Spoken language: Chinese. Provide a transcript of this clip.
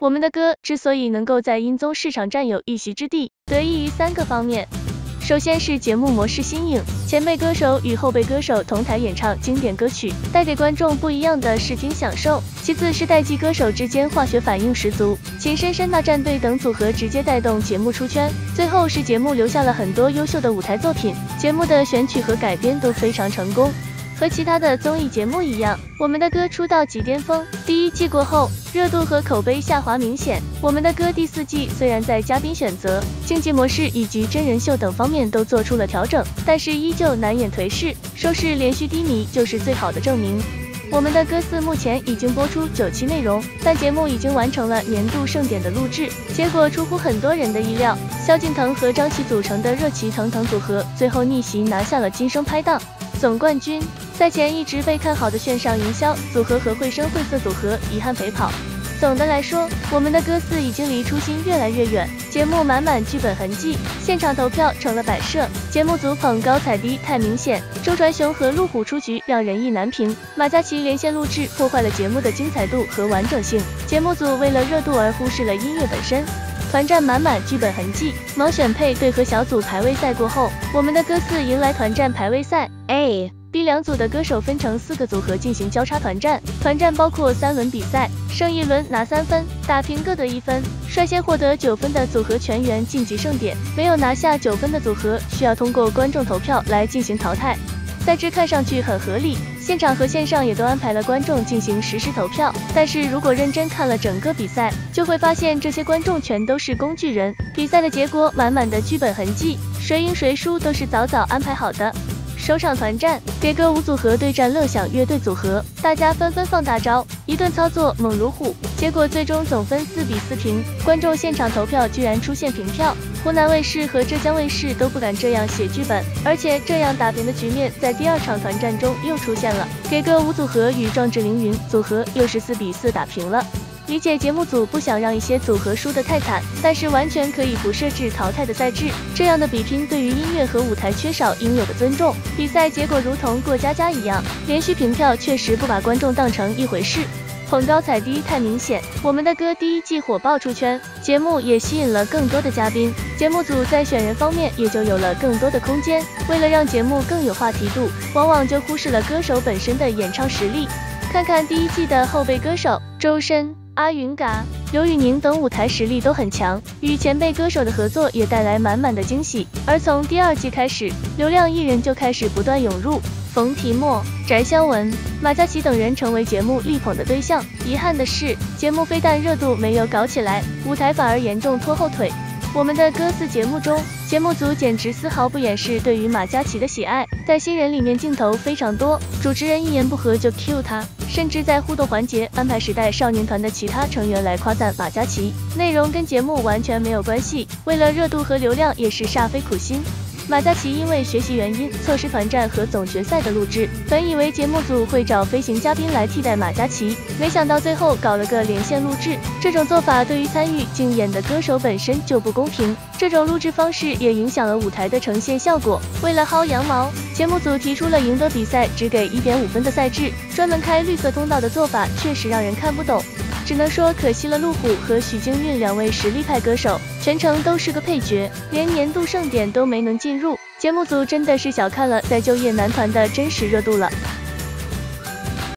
我们的歌之所以能够在音综市场占有一席之地，得益于3个方面。首先是节目模式新颖，前辈歌手与后辈歌手同台演唱经典歌曲，带给观众不一样的视听享受。其次是代际歌手之间化学反应十足，情深深大战队等组合直接带动节目出圈。最后是节目留下了很多优秀的舞台作品，节目的选曲和改编都非常成功。和其他的综艺节目一样，我们的歌出道即巅峰，第1季过后，热度和口碑下滑明显。我们的歌第4季虽然在嘉宾选择、竞技模式以及真人秀等方面都做出了调整，但是依旧难掩颓势，收视连续低迷就是最好的证明。我们的歌4目前已经播出9期内容，但节目已经完成了年度盛典的录制，结果出乎很多人的意料，萧敬腾和张琪组成的热气腾腾组合最后逆袭拿下了金声拍档总冠军。赛前一直被看好的线上营销组合和绘声绘色组合遗憾陪跑。总的来说，我们的歌4已经离初心越来越远，节目满满剧本痕迹，现场投票成了摆设，节目组捧高踩低太明显，周传雄和陆虎出局让人意难平，马嘉祺连线录制破坏了节目的精彩度和完整性，节目组为了热度而忽视了音乐本身。团战满满剧本痕迹，毛选配对和小组排位赛过后，我们的歌4迎来团战排位赛 A、B 两组的歌手分成4个组合进行交叉团战，团战包括3轮比赛，胜一轮拿3分，打平各得1分，率先获得9分的组合全员晋级盛典，没有拿下9分的组合需要通过观众投票来进行淘汰。赛制看上去很合理，现场和线上也都安排了观众进行实时投票，但是如果认真看了整个比赛，就会发现这些观众全都是工具人，比赛的结果满满的剧本痕迹，谁赢谁输都是早早安排好的。首场团战，给歌舞组合对战乐享乐队组合，大家纷纷放大招，一顿操作猛如虎，结果最终总分4比4平，观众现场投票居然出现平票。湖南卫视和浙江卫视都不敢这样写剧本，而且这样打平的局面在第2场团战中又出现了，给歌舞组合与壮志凌云组合又是4比4打平了。理解节目组不想让一些组合输得太惨，但是完全可以不设置淘汰的赛制，这样的比拼对于音乐和舞台缺少应有的尊重。比赛结果如同过家家一样，连续平票确实不把观众当成一回事。捧高踩低太明显，我们的歌第1季火爆出圈，节目也吸引了更多的嘉宾，节目组在选人方面也就有了更多的空间。为了让节目更有话题度，往往就忽视了歌手本身的演唱实力。看看第1季的后备歌手周深、阿云嘎、刘宇宁等舞台实力都很强，与前辈歌手的合作也带来满满的惊喜。而从第2季开始，流量艺人就开始不断涌入，冯提莫、翟湘文、马嘉祺等人成为节目力捧的对象。遗憾的是，节目非但热度没有搞起来，舞台反而严重拖后腿。我们的歌4节目中，节目组简直丝毫不掩饰对于马嘉祺的喜爱，在新人里面镜头非常多，主持人一言不合就 cue 他，甚至在互动环节安排时代少年团的其他成员来夸赞马嘉祺，内容跟节目完全没有关系，为了热度和流量也是煞费苦心。马嘉祺因为学习原因错失团战和总决赛的录制，本以为节目组会找飞行嘉宾来替代马嘉祺，没想到最后搞了个连线录制。这种做法对于参与竞演的歌手本身就不公平，这种录制方式也影响了舞台的呈现效果。为了薅羊毛，节目组提出了赢得比赛只给1.5分的赛制，专门开绿色通道的做法确实让人看不懂。只能说可惜了陆虎和许晶韵2位实力派歌手，全程都是个配角，连年度盛典都没能进入。节目组真的是小看了在就业男团的真实热度了。